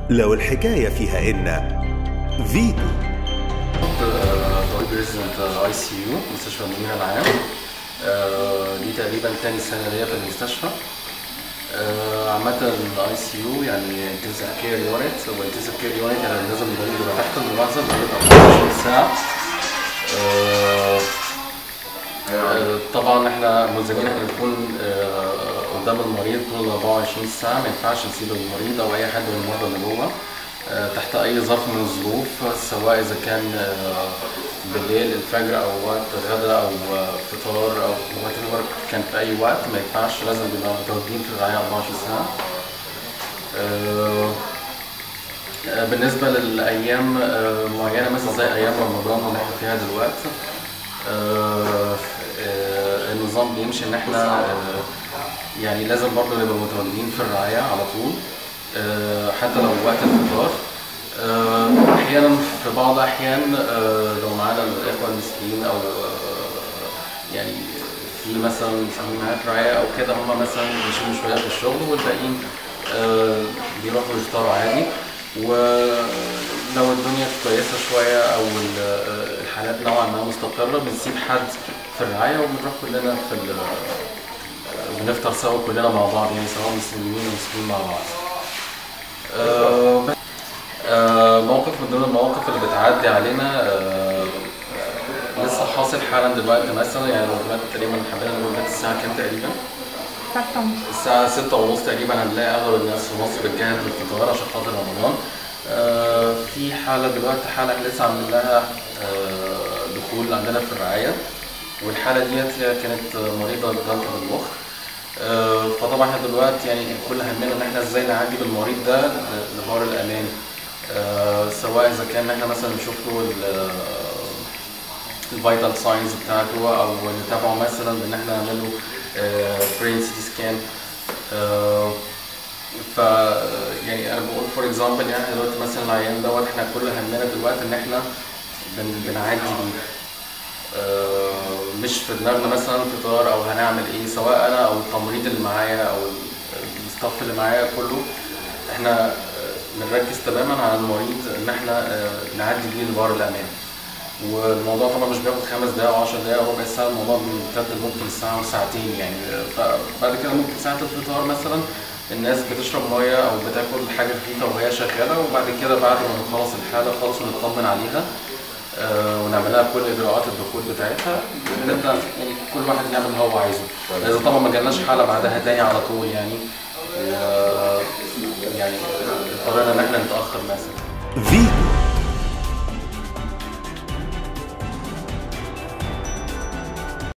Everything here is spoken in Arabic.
لو الحكاية فيها إن فيتو طبيب ريزيدنت اي سي يو مستشفى المنيرة العام. دي تقريبا تاني سنة ليا في المستشفى. عامة الاي سي يو يعني انتنسيف كير يونت، وانتنسيف كير يونت يعني لازم المريض يبقى تحت الملاحظة لمدة 24 ساعة. طبعا احنا ملزمين احنا نكون قدام المريض طول 24 ساعة، ما ينفعش نسيب المريض او اي حد من المرضى اللي جوه تحت اي ظرف من الظروف، سواء اذا كان بالليل الفجر او وقت غدا او فطار او وات كان في اي وقت، ما ينفعش، لازم نبقى متواجدين في الرعاية 24 ساعة. بالنسبة للأيام معينة مثلا زي أيام رمضان اللي احنا فيها دلوقتي، النظام بيمشي إن احنا يعني لازم برضه نبقى متواجدين في الرعاية على طول، حتى لو وقت الفطار. أحيانا في بعض الأحيان لو معانا الإخوة المسكين أو يعني في مثلا مسؤولين معانا في الرعاية أو كده، هما مثلا بيشيلوا شوية في الشغل والباقيين بيروحوا يفطروا عادي. ولو الدنيا كويسة شوية أو الحالات نوعا ما مستقرة، بنسيب حد في الرعاية وبنروح كلنا بنفطر سوا كلنا مع بعض، يعني سواء مسلمين ومسلمين مع بعض. موقف من ضمن المواقف اللي بتعدي علينا لسه حاصل حالا دلوقتي مثلا، يعني دلوقتي تقريبا حبينا نقول الساعة كام تقريبا؟ الساعة 6:30 تقريبا. هنلاقي أغلب الناس في مصر بتجهز للفطار عشان خاطر رمضان. في حالة دلوقتي، حالة احنا لسه عاملين لها دخول عندنا في الرعاية، والحالة ديت كانت مريضة بجلطة بالمخ. فطبعا احنا دلوقتي يعني كل همنا ان احنا ازاي نعدي بالمريض ده لبار الأمان، سواء إذا كان احنا مثلا نشوف له الفيتال ساينز بتاعته، او نتابعه مثلا بان احنا نعمل له برين سي تي سكان. ف يعني انا بقول فور اكزامبل، يعني دلوقتي مثلا العيان دوت احنا كل همنا دلوقتي ان احنا بنعدي بيه، مش في دماغنا مثلا فطار او هنعمل ايه، سواء انا او التمريض اللي معايا او الستاف اللي معايا كله، احنا بنركز تماما على المريض ان احنا نعدي بيه لبار الامان. والموضوع طبعا مش بياخد 5 دقايق او 10 دقايق او ربع ساعه، الموضوع بيمتد ممكن ساعه وساعتين يعني. فبعد كده ممكن ساعه الفطار مثلا الناس بتشرب ميه او بتاكل حاجه خفيفه وهي شغاله، وبعد كده بعد ما نخلص الحاله خالص ونطمن عليها ونعمل لها كل اجراءات الدخول بتاعتها، نبدا يعني كل واحد يعمل اللي هو عايزه، اذا طبعا ما جالناش حاله بعدها تاني على طول يعني. يعني اضطرينا ان احنا نتاخر مثلا.